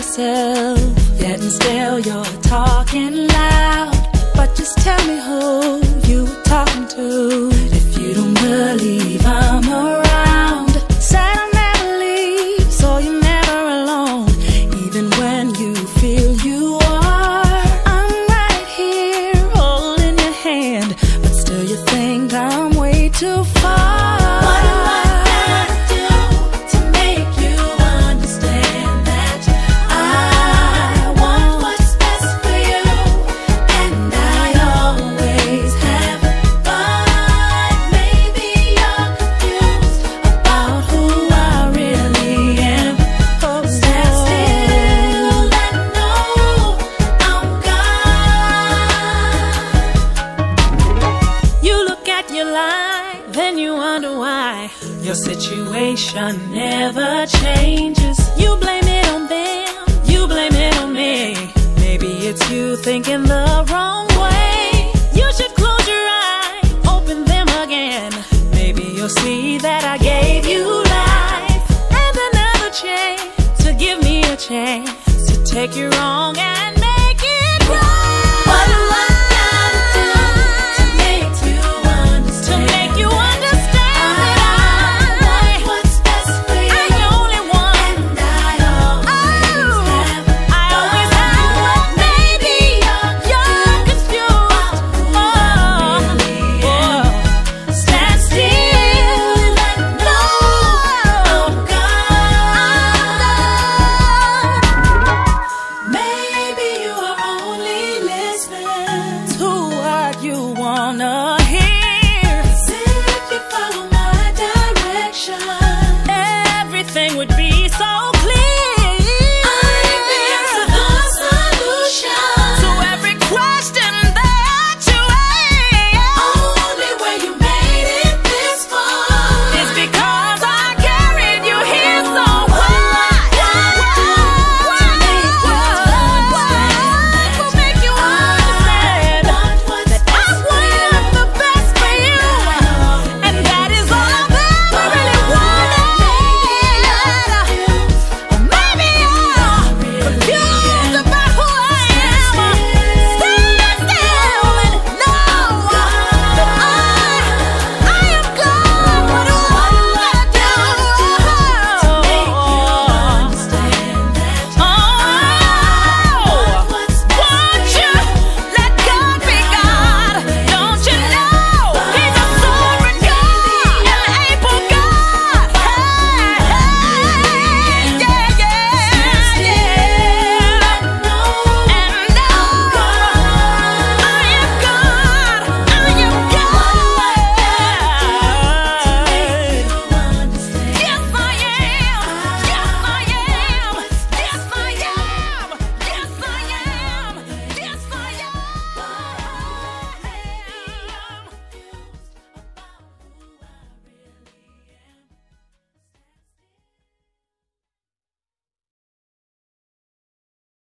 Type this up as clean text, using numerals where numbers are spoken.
yourself. Yet and still you're talking loud. But just tell me who you were talking to. If you don't believe I'm around, said I'll never leave, so you're never alone. Even when you feel you are, I'm right here holding your hand. But still you think I'm way too far. What am I gonna do to make you understand that I want what's best for you, and I always have. But maybe you're confused about who I really am. Stand still and know I'm gone. You look at your life, then you wonder why your situation never changes. You blame it on them, you blame it on me. Maybe it's you thinking the wrong way. You should close your eyes, open them again. Maybe you'll see that I gave you life and another chance to give me a chance to take you wrong and